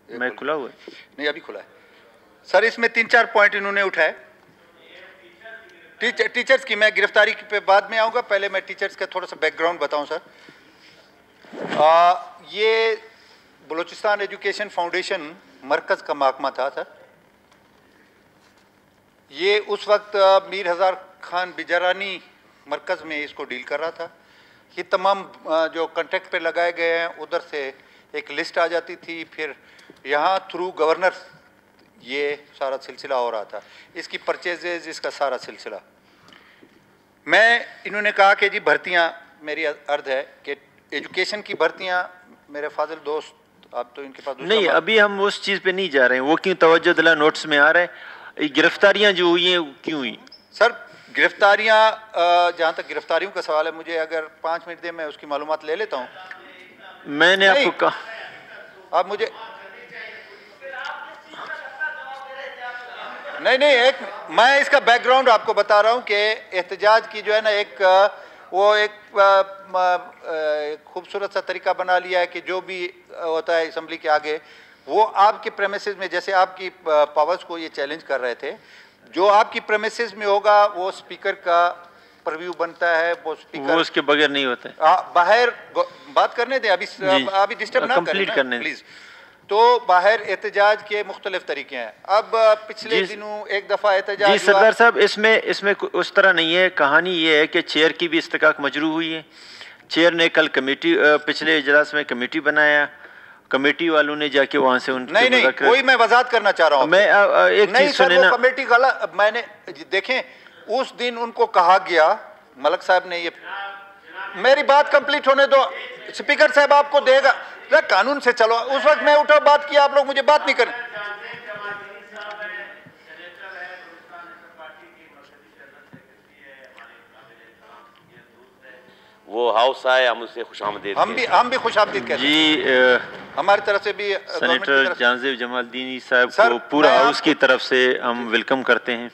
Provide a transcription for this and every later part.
मैं खुला हुआ नहीं, अभी खुला है सर। इसमें 3-4 पॉइंट इन्होंने उठाए। टीचर्स की मैं गिरफ्तारी पे बाद में आऊँगा, पहले मैं टीचर्स का थोड़ा सा बैकग्राउंड बताऊँ सर। ये बलूचिस्तान एजुकेशन फाउंडेशन मरकज़ का महकमा था सर। ये उस वक्त मीर हज़ार खान बिजारानी मरकज़ में इसको डील कर रहा था। ये तमाम जो कॉन्ट्रैक्ट पे लगाए गए हैं उधर से एक लिस्ट आ जाती थी, फिर यहाँ थ्रू गवर्नर ये सारा सिलसिला हो रहा था, इसकी परचेजेज, इसका सारा सिलसिला। इन्होंने कहा कि जी भर्तियाँ, मेरी अर्ज है कि एजुकेशन की भर्तियाँ, मेरे फाजिल दोस्त आप तो इनके पास नहीं, अभी हम उस चीज़ पे नहीं जा रहे हैं। वो क्यों तवज्जो दिला नोट्स में आ रहा है, गिरफ्तारियाँ जो हुई हैं क्यों हुई सर? गिरफ्तारियाँ, जहाँ तक गिरफ्तारियों का सवाल है, मुझे अगर 5 मिनट दे मैं उसकी मालूमात ले लेता हूँ। मैंने आपको कहा, आप मुझे नहीं, मैं इसका बैकग्राउंड आपको बता रहा हूँ कि एहतजाज की जो है ना एक खूबसूरत सा तरीका बना लिया है कि जो भी होता है असम्बली के आगे, वो आपके प्रेमिसेस में, जैसे आपकी पावर्स को ये चैलेंज कर रहे थे, जो आपकी प्रेमिसेस में होगा वो स्पीकर का परव्यू बनता है, वो स्पीकर, वो उसके बगैर नहीं होता है। बाहर बात करने दें, अभी डिस्टर्ब ना करें प्लीज। तो बाहर एहतजाज के मुख्तलिफ तरीके हैं। अब पिछले दिनों एक दफ़ा एहतजाज, जी सरदार साहब, इसमें उस तरह नहीं है। कहानी ये है कि चेयर की भी इस्तिकाक मजरू हुई है। चेयर ने कल कमेटी, पिछले इजलास में कमेटी बनाया, कमेटी वालों ने जाके वहाँ से उनकी नहीं, कोई मैं वजाहत करना चाह रहा हूँ। मैं एक चीज सुने ना, कमेटी गलत, मैंने देखें उस दिन उनको कहा गया, मलक साहब ने, ये मेरी बात कंप्लीट होने दो, स्पीकर साहब आपको देगा, कानून से चलो। उस वक्त मैं उठा बात किया, आप लोग मुझे बात नहीं करें। वो हाउस आए, हम उससे खुशामदीद, हम भी खुशामदीद कहते हैं जी। हमारी तरफ से भी सेनेटर जानजेब जमालदीनी साहब को पूरा हाउस की तरफ से हम वेलकम करते हैं।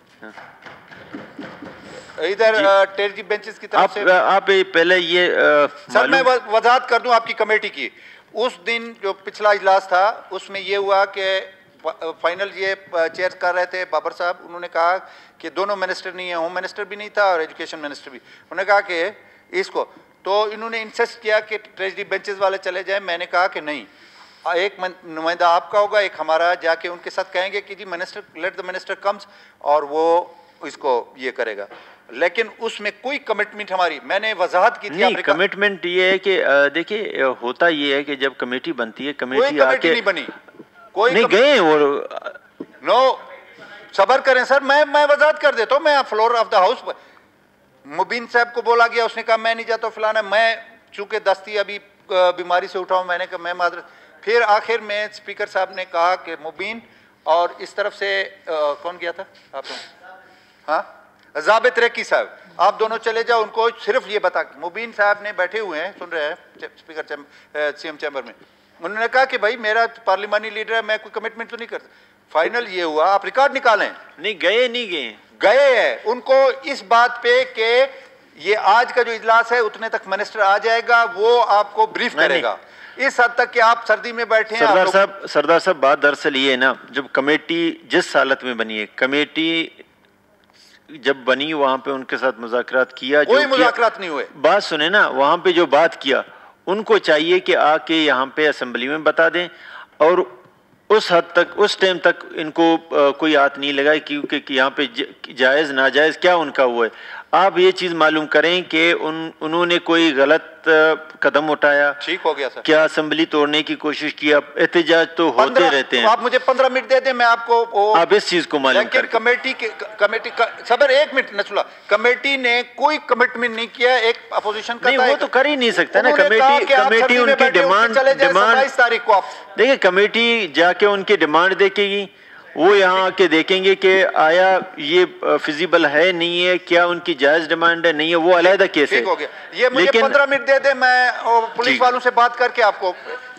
इधर टेरजी बेंचेस की तरफ से आप पहले ये सर मैं वजाहत कर दूं आपकी कमेटी की। उस दिन जो पिछला इजलास था उसमें ये हुआ कि फाइनल ये चेयर कर रहे थे बाबर साहब, उन्होंने कहा कि दोनों मिनिस्टर नहीं है, होम मिनिस्टर भी नहीं था और एजुकेशन मिनिस्टर भी, उन्होंने कहा कि इसको, तो इन्होंने इंसिस्ट किया कि ट्रेजरी बेंचेस वाले चले जाएं। मैंने कहा कि नहीं, एक नुमाइंदा आपका होगा, एक हमारा, जाके उनके साथ कहेंगे कि जी minister, let the minister comes, और वो इसको ये करेगा। लेकिन उसमें कोई कमिटमेंट हमारी, मैंने वजाहत की थी। नहीं, कमिटमेंट ये है कि देखिए होता ये है कि जब कमेटी बनती है, कमेटी आके नहीं बनी, कोई नहीं गए वो, नो सबर करें सर, मैं वजाहत कर देता हूँ। मैं floor of the house, Mubeen साहब को बोला गया, उसने कहा मैं नहीं जाता फलाना, मैं चूंकि दस्ती अभी बीमारी से उठाऊँ, मैंने कहा मैं मादर, फिर आखिर में स्पीकर साहब ने कहा कि मुबीन और इस तरफ से कौन गया था आप, हाँ जाबित रेकी साहब, आप दोनों चले जाओ, उनको सिर्फ ये बता, मुबीन साहब ने बैठे हुए हैं, सुन रहे हैं स्पीकर सीएम चैम्बर में, उन्होंने कहा कि भाई मेरा पार्लिमानी लीडर है, मैं कोई कमिटमेंट तो नहीं करता। फाइनल ये हुआ, आप रिकॉर्ड निकालें, नहीं गए हैं उनको इस बात पे कि ये आज का जो इजलास है उतने तक मिनिस्टर आ जाएगा, वो आपको ब्रीफ करेगा। इस हद तक कि आप सर्दी में बैठे हैं। सरदार साहब बात दरअसल ये है ना, जब कमेटी जिस हालत में बनी है, कमेटी जब बनी वहां पे उनके साथ मुज़ाकरात किया, कोई मुज़ाकरात नहीं हुए। बात सुने ना, वहां पे जो बात किया, उनको चाहिए कि आके यहाँ पे असेंबली में बता दें, और उस हद तक, उस टाइम तक इनको कोई हाथ नहीं लगाए क्योंकि यहाँ पे जायज़ नाजायज़ क्या उनका हुआ है। आप ये चीज़ मालूम करें कि उन्होंने कोई गलत कदम उठाया, ठीक हो गया सर, क्या असेंबली तोड़ने की कोशिश किया, एहतजाज तो होते रहते हैं। आप मुझे 15 मिनट दे दें, मैं आपको आप इस चीज़ को मालूम करें। कमेटी सबर 1 मिनट नचुला, कमेटी ने कोई कमिटमेंट नहीं किया, एक अपोजिशन का नहीं, वो तो कर ही नहीं सकता ना। कमेटी उनकी डिमांड 27 तारीख को आप देखिए, कमेटी जाके उनकी डिमांड देखेगी, वो यहाँ आके देखेंगे कि आया ये फिजिबल है नहीं है, क्या उनकी जायज डिमांड है नहीं है, वो अलग केस है। ठीक हो गया, ये मुझे 15 मिनट दे दे, मैं पुलिस वालों से बात करके आपको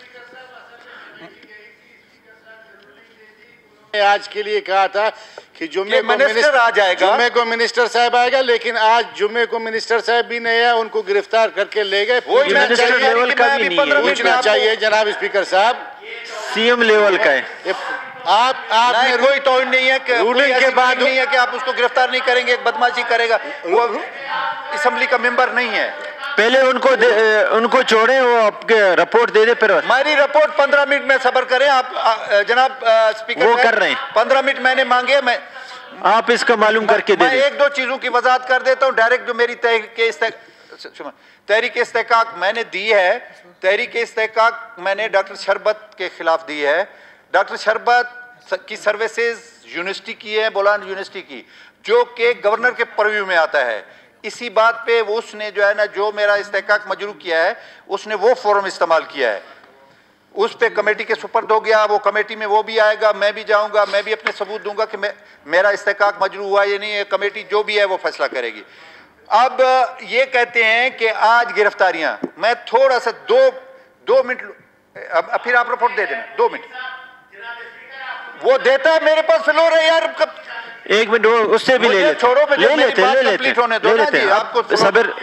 आज के लिए कहा था कि जुम्मे को मिनिस्टर आ जाएगा, जुम्मे को मिनिस्टर साहब आएगा, लेकिन आज जुम्मे को मिनिस्टर साहब भी नहीं है, उनको गिरफ्तार करके ले गए। मिनिस्टर लेवल का भी नहीं है। पूछना चाहिए जनाब स्पीकर साहब, सीएम लेवल का है। आपने कोई तौहीन नहीं है कि रूलिंग के बाद नहीं है कि आप उसको गिरफ्तार नहीं करेंगे, बदमाशी करेगा, वो असेंबली का मेंबर नहीं है। पहले उनको छोड़े, वो आपके रिपोर्ट दे दे, फिर हमारी रिपोर्ट 15 मिनट में सब्र करें आप जनाब स्पीकर। वो कर रहे हैं। 15 मिनट मैंने मांगे, आप इसका मालूम करके दे मैं दें। एक दो चीजों की वजाहत कर देता हूं। डायरेक्ट जो मेरी तहरीक इस्तेकाक मैंने दी है, तहरीक इस्तेकाक मैंने डॉक्टर शरबत के खिलाफ दी है। डॉक्टर शरबत की सर्विसेज यूनिवर्सिटी की है, बोलान यूनिवर्सिटी की, जो कि गवर्नर के परव्यू में आता है। इसी बात पे वो उसने जो है ना, जो मेरा इस्तेकाक मजरू किया है, उसने वो फोरम इस्तेमाल किया है, उस पे कमेटी के सुपर्द हो गया। वो कमेटी में वो भी आएगा, मैं भी जाऊंगा, मैं भी अपने सबूत दूंगा कि मेरा इस्तेकाक मजरू हुआ या नहीं है। कमेटी जो भी है वो फैसला करेगी। अब ये कहते हैं कि आज गिरफ्तारियां, मैं थोड़ा सा दो मिनट, अब फिर आप रिपोर्ट दे देना, 2 मिनट। वो देता है मेरे पास फ्लोर है यार, 1 मिनट उससे भी ले लेते, छोड़ो, आपको सबर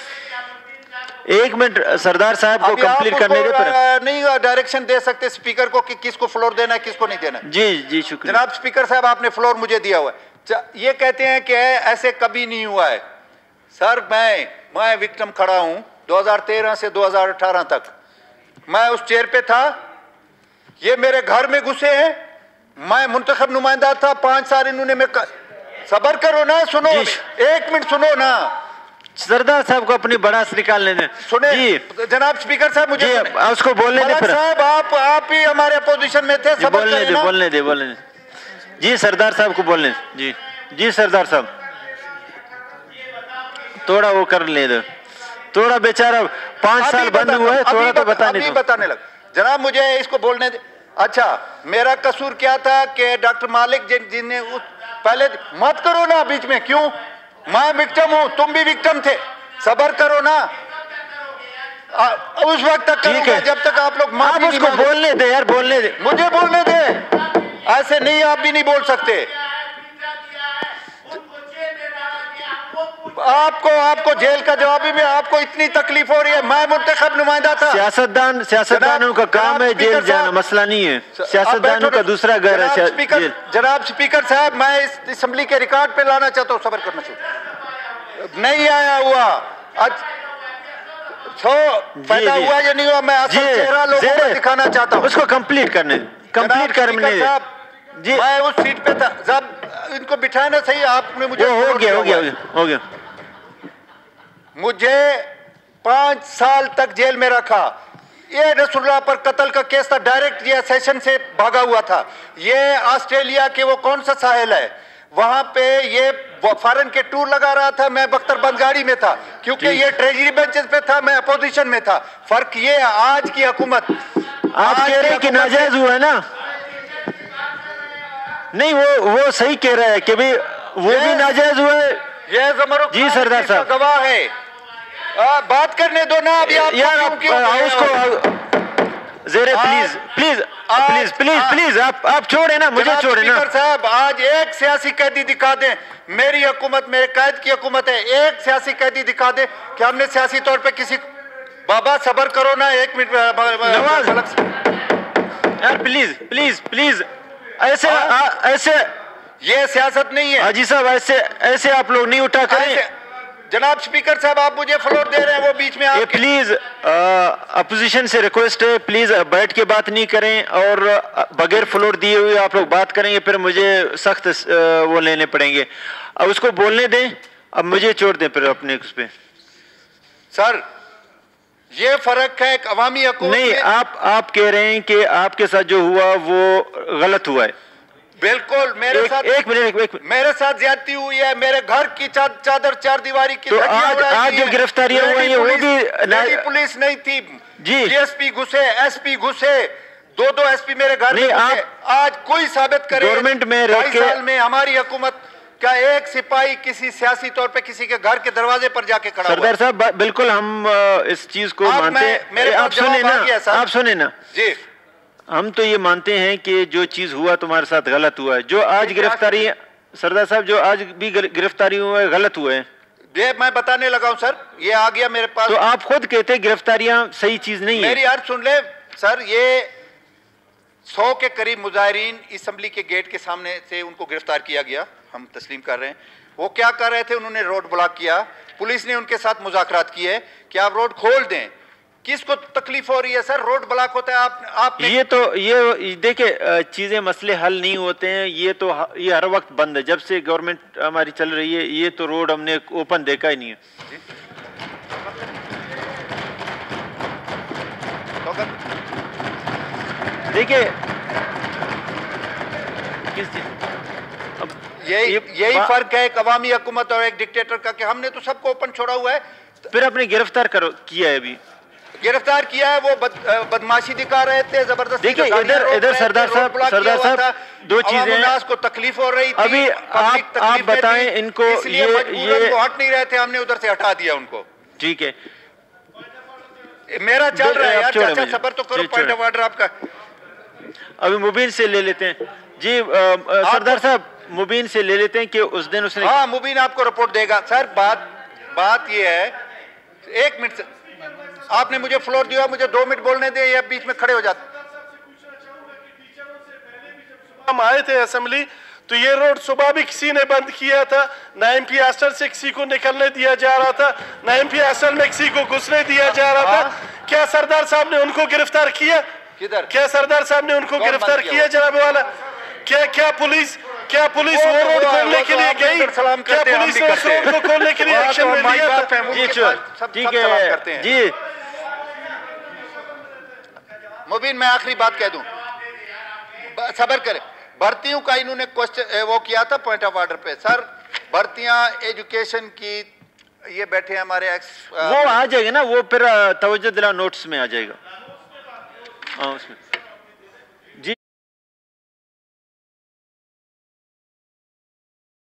1 मिनट सरदार साहब को कंप्लीट करने दे। पर नहीं डायरेक्शन दे सकते स्पीकर को कि किसको फ्लोर देना है, किसको नहीं देना। जी शुक्रिया जनाब स्पीकर साहब, आपने फ्लोर मुझे दिया हुआ है। ये कहते हैं कि ऐसे कभी नहीं हुआ है। सर मैं विक्टिम खड़ा हूं 2013 से 2018 तक, मैं उस चेयर पे था। ये मेरे घर में घुसे हैं, मैं मुंतखब नुमाइंदा था 5 साल। इन्होंने सबर करो ना, सुनो 1 मिनट सुनो ना। सरदार साहब को अपनी बड़ास निकालने दें। सुने जी जनाब स्पीकर साहब, मुझे उसको बोलने दे। साहब आप ही हमारे अपोजिशन में थे, बोलने दे। जी सरदार साहब को बोलने जी सरदार साहब थोड़ा वो कर ले दो, थोड़ा बेचारा 5 साल बंद हुआ है, थोड़ा तो बताने लग। जनाब मुझे इसको बोलने दे। अच्छा, मेरा कसूर क्या था कि डॉक्टर मालिक जिन्हें पहले मत करो ना बीच में, क्यों? मैं विक्टिम हूं, तुम भी विक्टिम थे, सबर करो ना। उस वक्त तक करूंगा जब तक आप लोग आप उसको बोलने दे यार, बोलने दे, मुझे बोलने दे। ऐसे नहीं, आप भी नहीं बोल सकते। आपको जेल का जवाब भी, आपको इतनी तकलीफ हो रही है। मैं मुंतखब नुमाइंदा था। सियासतदानों का काम है जेल जाना, मसला नहीं है। सियासतदानों का दूसरा घर है जनाब स्पीकर साहब, मैं इस असेंबली के रिकॉर्ड पे लाना चाहता हूँ, सबर करना चाहिए। नहीं आया हुआ आज पैदा हुआ या नहीं हुआ, मैं असल चेहरा लोगों को दिखाना चाहता हूँ। उसको कंप्लीट करने जी। मैं उस सीट पे था जब इनको बिठाना सही, आपने मुझे हो गया। मुझे 5 साल तक जेल में रखा। ये रसूलुल्लाह पर कत्ल का केस था, डायरेक्ट ये सेशन से भागा हुआ था। ये ऑस्ट्रेलिया के वो कौन सा साहिल है, वहां पे ये फॉरेन के टूर लगा रहा था। मैं बख्तरबंद गाड़ी में था, क्योंकि ये ट्रेजरी बेंचेस पे था, मैं अपोजिशन में था। फर्क ये है, आज की हुकूमत, आप कह रहे हैं कि नाजायज हुआ है ना? नहीं, वो सही कह रहा है कि भाई वो भी नाजायज हुआ है। ये जी सरदार साहब गवाह है। बात करने दो ना। अभी आप यार उसको ज़ेरे प्लीज आप छोड़े ना, मुझे छोड़े ना। साहब आज एक सियासी कैदी दिखा दें, मेरी हुकूमत, मेरे कैद की हुकूमत है, एक सियासी कैदी दिखा दे कि हमने सियासी तौर पे किसी। बाबा सबर करो ना 1 मिनट। यार प्लीज ऐसे ये सियासत नहीं है हाजी साहब, ऐसे आप लोग नहीं उठा करें। जनाब स्पीकर साहब, आप मुझे फ्लोर दे रहे हैं, वो बीच में आप प्लीज अपोजिशन से रिक्वेस्ट है, प्लीज बैठ के बात नहीं करें, और बगैर फ्लोर दिए हुए आप लोग बात करेंगे, फिर मुझे सख्त वो लेने पड़ेंगे। अब उसको बोलने दें, अब मुझे छोड़ दें फिर अपने उस पे। सर ये फर्क है, एक अवामी हुकूमत नहीं, आप कह रहे हैं कि आपके साथ जो हुआ वो गलत हुआ है। बिल्कुल मेरे साथ एक मिनट मेरे साथ ज्यादती हुई है। मेरे घर की चादर 4 दीवारी की। तो आज जो गिरफ्तारियां हुई है वो भी पुलिस नहीं थी जी। डीएसपी घुसे, एसपी घुसे, 2 एसपी मेरे घर में घुसे। आज कोई साबित करे गवर्नमेंट में 2 साल में हमारी हुकूमत क्या एक सिपाही किसी सियासी तौर पे किसी के घर के दरवाजे पर जाके खड़ा हुआ? सरदार साहब बिल्कुल हम इस चीज को मानते हैं। आप सुने ना जी, हम तो ये मानते हैं कि जो चीज हुआ तुम्हारे साथ गलत हुआ है। जो आज गिरफ्तारी, सरदार साहब जो आज भी गिरफ्तारी हुआ है गलत हुए हैं। ये मैं बताने लगा हूं सर, ये आ गया मेरे पास। तो आप खुद कहते गिरफ्तारियां सही चीज नहीं है। मेरी यार सुन ले सर, ये 100 के करीब मुजाहिरीन असेंबली के गेट के सामने से उनको गिरफ्तार किया गया, हम तस्लीम कर रहे हैं। वो क्या कर रहे थे, उन्होंने रोड ब्लॉक किया, पुलिस ने उनके साथ मुज़ाकरात किए कि आप रोड खोल दें। किसको तकलीफ हो रही है सर? रोड ब्लॉक होता है, आप ये देखिए चीजें मसले हल नहीं होते हैं, ये हर वक्त बंद है। जब से गवर्नमेंट हमारी चल रही है ये तो रोड हमने ओपन देखा ही नहीं है। देखिए किस चीज यही फर्क है एक अवामी हुकूमत और एक डिक्टेटर का कि हमने तो सबको ओपन छोड़ा हुआ है। फिर अपने गिरफ्तार किया है, अभी गिरफ्तार किया है, वो बदमाशी दिखा रहे थे, जबरदस्ती। देखिए इधर सरदार साहब दो चीजें को तकलीफ हो रही थी। अभी आप बताएं इनको, ये हट नहीं रहे थे, हमने उधर से हटा दिया उनको। ठीक है, मेरा चल रहा है यार, चाचा सबर तो करो। पॉइंट ऑफ ऑर्डर आपका। अभी मुबीन से ले लेते हैं जी, सरदार साहब मुबीन से ले लेते हैं कि उस दिन उसने। हाँ, मुबीन आपको रिपोर्ट देगा। सर बात ये है, 1 मिनट से आपने मुझे फ्लोर दिया, मुझे 2 मिनट बोलने दें, या बीच में खड़े हो जाते। हम आए थे असेंबली तो ये रोड सुबह भी किसी ने बंद किया था, ना एमपी हास्टल से किसी को निकलने दिया जा रहा था, ना एमपी हास्टल में किसी को घुसने दिया जा रहा था। क्या सरदार साहब ने उनको गिरफ्तार किया? किधर? क्या सरदार साहब ने उनको गिरफ्तार किया जनाब वाला? क्या पुलिस वो रोड खोलने के लिए गई? क्या पुलिस ने उस रोड को खोलने के लिए एक्शन में लिया था? ठीक है जी मुबीन, मैं आखिरी बात कह दूं, सबर करें। भर्तियों का इन्होंने क्वेश्चन वो किया था पॉइंट ऑफ ऑर्डर पे। सर भर्तियां एजुकेशन की, ये बैठे हैं हमारे वो आ जाएगा ना, वो फिर तवज्जो दिला नोट्स में आ जाएगा। हाँ उसमें